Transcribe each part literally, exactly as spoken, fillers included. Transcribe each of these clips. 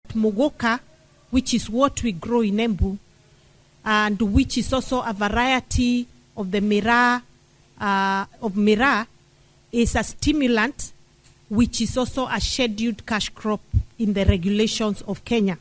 Mogoka, which is what we grow in Embu, and which is also a variety of the Miraa, uh, of Miraa, is a stimulant, which is also a scheduled cash crop in the regulations of Kenya.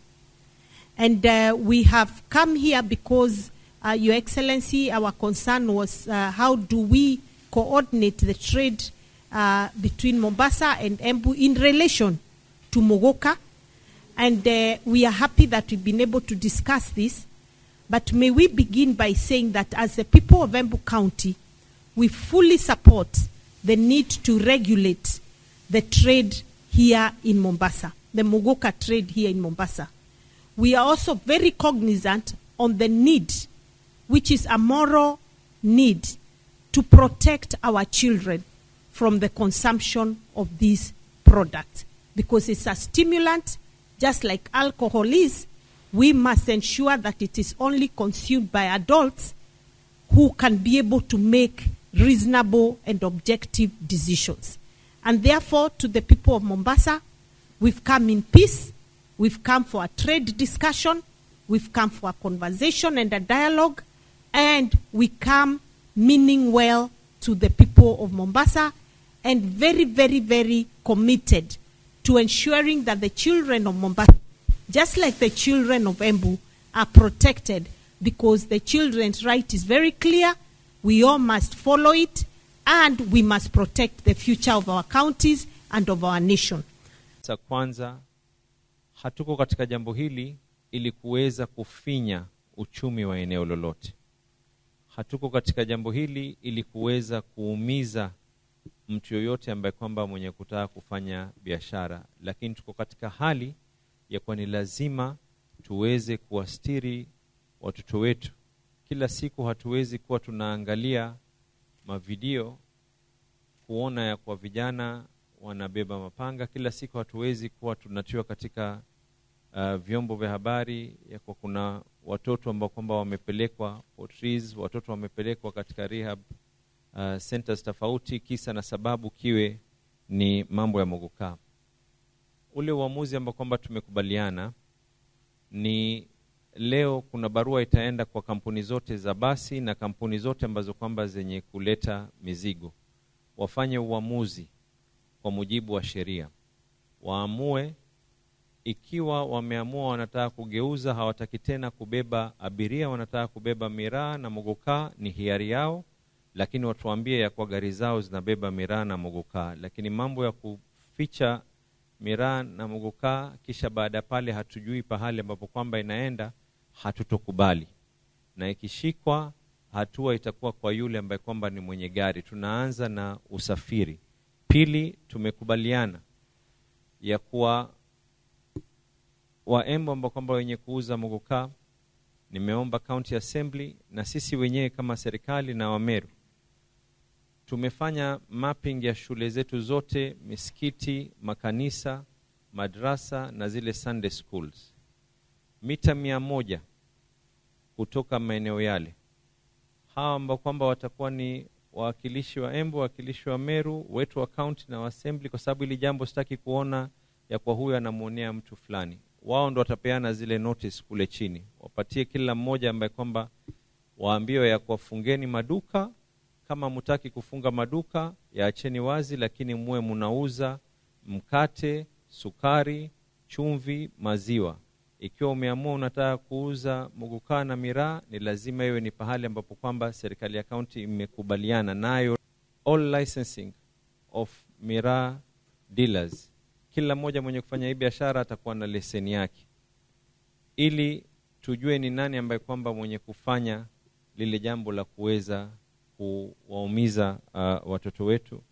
And uh, we have come here because, uh, Your Excellency, our concern was uh, how do we coordinate the trade uh, between Mombasa and Embu in relation to Mogoka. And uh, we are happy that we've been able to discuss this. But may we begin by saying that as the people of Embu County, we fully support the need to regulate the trade here in Mombasa, the Mogoka trade here in Mombasa. We are also very cognizant on the need, which is a moral need, to protect our children from the consumption of these products. Because it's a stimulant, just like alcohol is, we must ensure that it is only consumed by adults who can be able to make reasonable and objective decisions. And therefore, to the people of Mombasa, we've come in peace, we've come for a trade discussion, we've come for a conversation and a dialogue, and we come meaning well to the people of Mombasa, and very, very, very committed to ensuring that the children of Mombasa, just like the children of Embu, are protected, because the children's right is very clear. We all must follow it, and we must protect the future of our counties and of our nation. Sa kwanza, hatuko katika jambo hili ili kuweza kufinya uchumi wa eneo lolote. Hatuko katika jambo hili ili kuweza kuumiza mtu yoyote ambaye kwamba mwenye kutaka kufanya biashara, lakini tuko katika hali ya kwa ni lazima tuweze kuwastiri watoto wetu. Kila siku hatuwezi kuwa tunaangalia mavideo kuona ya kwa vijana wanabeba mapanga. Kila siku hatuwezi kuwa tunatiwa katika uh, vyombo vya habari ya kwa kuna watoto ambao kwamba wamepelekwa Portrees, watoto wamepelekwa katika rehab uh, centers tofauti, kisa na sababu kiwe ni mambo ya Mogoka. Ule uamuzi ambao kwamba tumekubaliana ni leo kuna barua itaenda kwa kampuni zote za basi na kampuni zote ambazo kwamba zenye kuleta mizigo, wafanye uamuzi kwa mujibu wa sheria. Waamue ikiwa wameamua wanataka kugeuza, hawataki tena kubeba abiria, wanataka kubeba Miraa na Mogoka, ni hiari yao, lakini watuambie ya kwa gari zao zinabeba Miraa na Mogoka. Lakini mambo ya kuficha Miraa na Mogoka kisha baada pale hatujui pahali ambapo kwamba inaenda, hatutokubali. Na ikishikwa hatua itakuwa kwa yule ambaye kwamba ni mwenye gari. Tunaanza na usafiri. Pili, tumekubaliana ya kuwa wa Embu ambao kwamba wenye kuuza Mogoka, nimeomba County Assembly na sisi wenyewe kama serikali na Wameru, tumefanya mapping ya shule zetu zote, misikiti, makanisa, madrasa na zile Sunday schools. Mita mia moja kutoka maeneo yale. Hawa ambao kwamba watakuwa ni wakilishi wa Embu, wakilishi wa Meru, wetu wa county na wa assembly, kwa sababu ili jambo sitaki kuona ya kwa huyu anamuonea mtu fulani. Wao ndo watapeana zile notice kule chini. Wapatie kila mmoja ambaye kwamba waambiwe ya kuwafungeni maduka. Kama mutaki kufunga maduka, yaacheni wazi, lakini muwe munauza mkate, sukari, chumvi, maziwa. Ikiwa umeamua unataka kuuza Mogoka na Miraa, ni lazima iwe ni pahali ambapo kwamba serikali ya county imekubaliana nayo. All licensing of Miraa dealers, kila mmoja mwenye kufanya hii biashara atakuwa na leseni yake, ili tujue ni nani ambaye kwamba mwenye kufanya lile jambo la kuweza kuwaumiza uh, watoto wetu.